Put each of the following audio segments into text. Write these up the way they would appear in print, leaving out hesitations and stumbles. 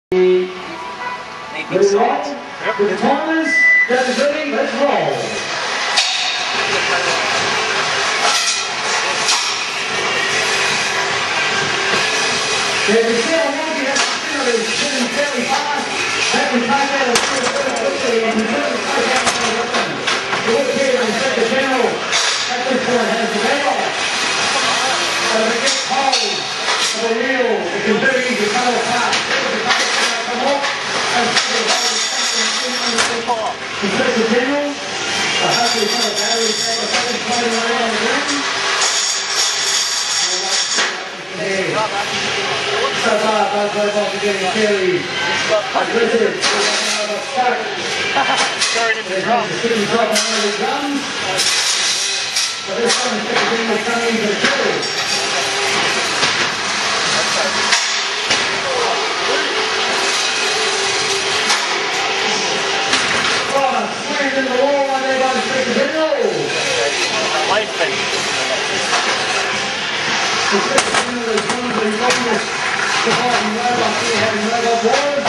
Ready, right? Yep. The timers, guys ready? Let's roll. There's a shell Wonky has to spin it, it's spinning fairly fast. That can take out a spin fairly quickly and can certainly take out the weapon. The look here and set the general. At this point has the bell. So if it gets cold of a reel, it can very easily come apart. Come off and set the general. Hopefully it's not a battery pack or something floating around on the ground. So far, both robots are getting fairly aggressive. Stuck. There's a sticky drop on one of the drums. So this one is taking the coming to the kill. Slammed in the wall one there by the second general. Life thing. The second general is one of the longest surviving robots here having robot wars.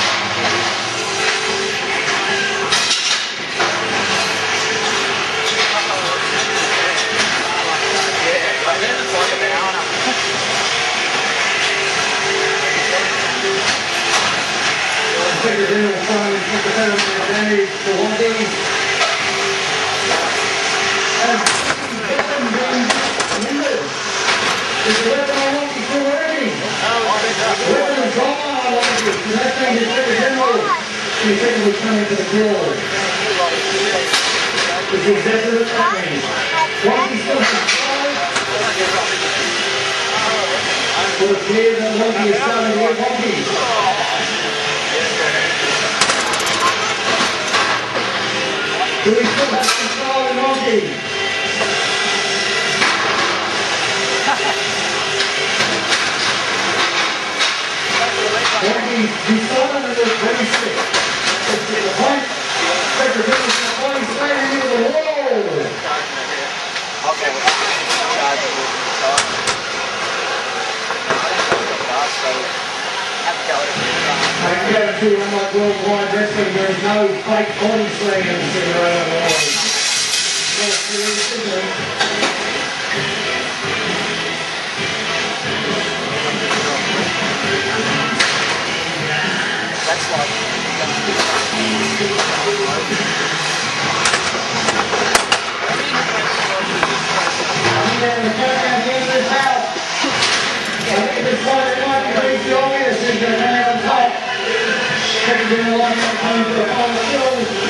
The second general trying to put the better advantage for Wonky. As weapon being remembered, is the weapon on Wonky still working? The weapon is gone on Wonky, and that thing is second general. He effectively coming to the kill. It's exactly what that means. Wonky still has control. It would appear that Wonky is starting to get Wonky. Do we still have control in Wonky? Wonky decided it was very sick. Let's get the point. Second general is going slamming into the wall. Okay, I can guarantee you, unlike worldwide wrestling, there is no fake body slams in the around the world. that's like And the countdown again this out. I think this point it might be pretty obvious is the man on top. Second general line coming to the final kill.